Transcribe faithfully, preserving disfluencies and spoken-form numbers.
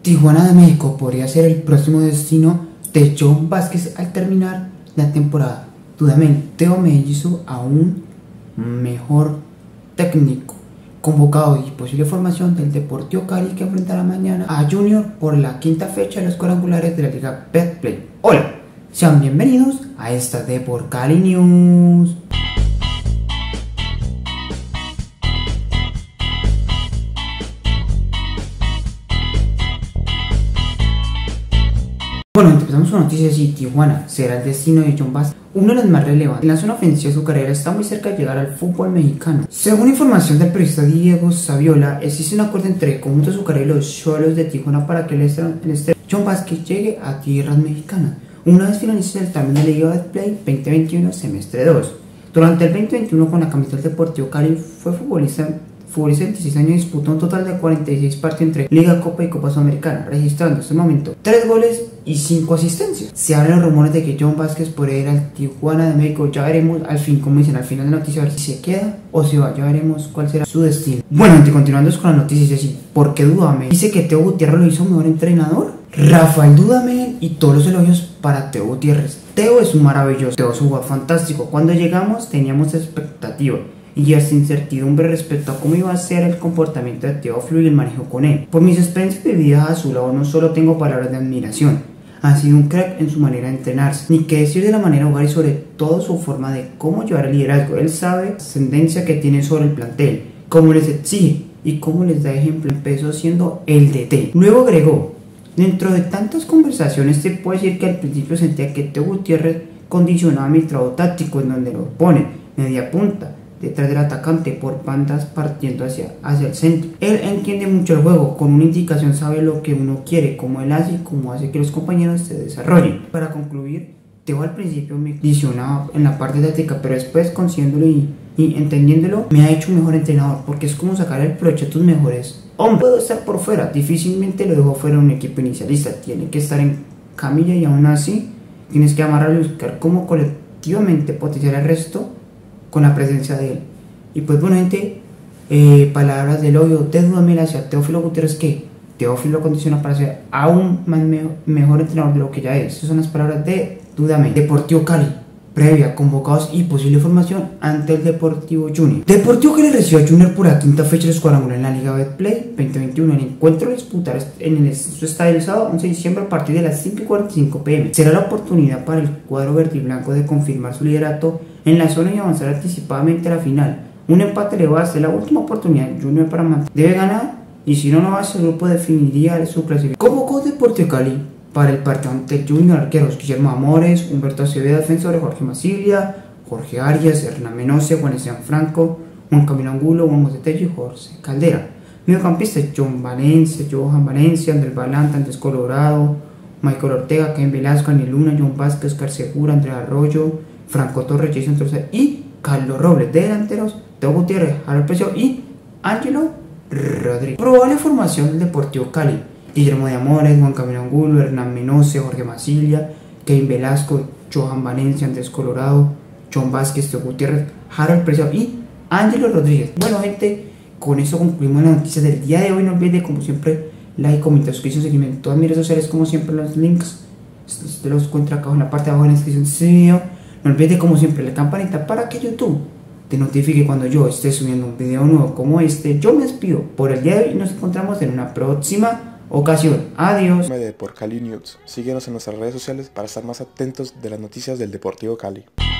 Tijuana de México podría ser el próximo destino de John Vázquez al terminar la temporada. Dudamel, Teo Mellizo a un mejor técnico. Convocado y posible formación del Deportivo Cali, que enfrentará mañana a Junior por la quinta fecha de los cuadrangulares de la Liga Betplay. Hola, sean bienvenidos a esta Deport Cali News. Bueno, empezamos con noticias y Tijuana será el destino de John Vázquez, uno de los más relevantes. En la zona ofensiva de su carrera está muy cerca de llegar al fútbol mexicano. Según información del periodista Diego Saviola, existe un acuerdo entre el conjunto azucarero y los Xolos de Tijuana para que el este John Vázquez llegue a tierras mexicanas, una vez finalice el certamen de la Liga Betplay veinte veintiuno semestre dos. Durante el veinte veintiuno con la camiseta del Deportivo Cali fue futbolista Futbolista de veintiséis años, disputó un total de cuarenta y seis partidos entre Liga, Copa y Copa Sudamericana, registrando en este momento tres goles y cinco asistencias. Se hablan rumores de que John Vázquez podría ir al Tijuana de México. Ya veremos al fin, como dicen al final de la noticia, a ver si se queda o se va. Ya veremos cuál será su destino. Bueno, continuando con las noticias, así, ¿por qué Dudamel dice que Teo Gutiérrez lo hizo mejor entrenador? Rafael Dudamel y todos los elogios para Teo Gutiérrez. Teo es un maravilloso, Teo es un jugador fantástico. Cuando llegamos teníamos expectativa y hasta incertidumbre respecto a cómo iba a ser el comportamiento de Teófilo y el manejo con él. Por mis experiencias vividas a su lado no solo tengo palabras de admiración, ha sido un crack en su manera de entrenarse, ni que decir de la manera de jugar y sobre todo su forma de cómo llevar el liderazgo. Él sabe la ascendencia que tiene sobre el plantel, cómo les exige y cómo les da ejemplo. Empezó siendo el D T. Luego agregó, dentro de tantas conversaciones te puedo decir que al principio sentía que Teo Gutiérrez condicionaba mi trabajo táctico, en donde lo pone media punta detrás del atacante por bandas partiendo hacia, hacia el centro. Él entiende mucho el juego, con una indicación sabe lo que uno quiere, cómo él hace y cómo hace que los compañeros se desarrollen. Para concluir, Teo al principio me condicionaba en la parte táctica, pero después conociéndolo y, y entendiéndolo me ha hecho un mejor entrenador, porque es como sacar el provecho a tus mejores hombres. Puedo estar por fuera, difícilmente lo dejo fuera de un equipo inicialista, tiene que estar en camilla y aún así tienes que amarrarlo y buscar cómo colectivamente potenciar el resto con la presencia de él. Y pues bueno, gente, eh, palabras de elogio de Dudamel hacia Teófilo Gutiérrez, que Teófilo lo condiciona para ser aún más me mejor entrenador de lo que ya es. Esas son las palabras de Dudamel. Deportivo Cali, previa, convocados y posible formación ante el Deportivo Junior. Deportivo Cali recibió a Junior por la quinta fecha de los cuadrangulares en la Liga Betplay veinte veintiuno. El encuentro lo disputará en el su estadio el sábado once de diciembre a partir de las cinco y cuarenta y cinco pm. Será la oportunidad para el cuadro verde y blanco de confirmar su liderato en la zona y avanzar anticipadamente a la final. Un empate le va a ser la última oportunidad Junior para mantener. Debe ganar, y si no, no va a ser, el grupo definiría su clasificación. Convocó Deportivo Cali para el partido ante el Junior, arqueros Guillermo Amores, Humberto Acevedo, defensores Jorge Masilia, Jorge Arias, Hernán Menose, Juan Esteban Franco, Juan Camilo Angulo, Juan José Tello y Jorge Caldera. Mediocampistas: John Valencia, Johan Valencia, Andrés Balanta, Andrés Colorado, Michael Ortega, Ken Velasco, Daniel Luna, John Vázquez, Oscar Segura, Andrés Arroyo, Franco Torres, Jason Torres y Carlos Robles. De delanteros: Teo Gutiérrez, Harold Precio y Ángelo Rodríguez. Probable formación del Deportivo Cali: Guillermo de Amores, Juan Camilo Angulo, Hernán Menose, Jorge Masilia, Kevin Velasco, Johan Valencia, Andrés Colorado, John Vázquez, Teo Gutiérrez, Harold Precio y Ángelo Rodríguez. Bueno, gente, con eso concluimos las noticias del día de hoy. No olviden, como siempre, like, comentar, suscribirse, seguirme en todas mis redes sociales. Como siempre, los links te los encuentro acá en la parte de abajo en la descripción de este video. No olvides, como siempre, la campanita para que YouTube te notifique cuando yo esté subiendo un video nuevo como este. Yo me despido por el día de hoy y nos encontramos en una próxima ocasión. Adiós. Por Cali News. Síguenos en nuestras redes sociales para estar más atentos de las noticias del Deportivo Cali.